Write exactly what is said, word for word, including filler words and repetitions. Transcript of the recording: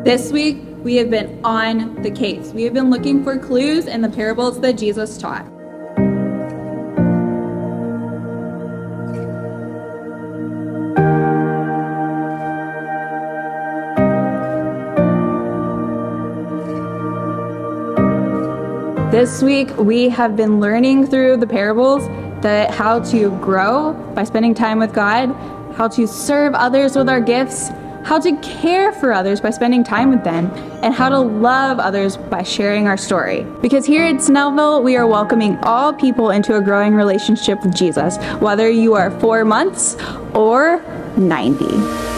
This week, we have been on the case. We have been looking for clues in the parables that Jesus taught. This week, we have been learning through the parables that how to grow by spending time with God, how to serve others with our gifts, how to care for others by spending time with them, and how to love others by sharing our story. Because here at Snellville, we are welcoming all people into a growing relationship with Jesus, whether you are four months or ninety.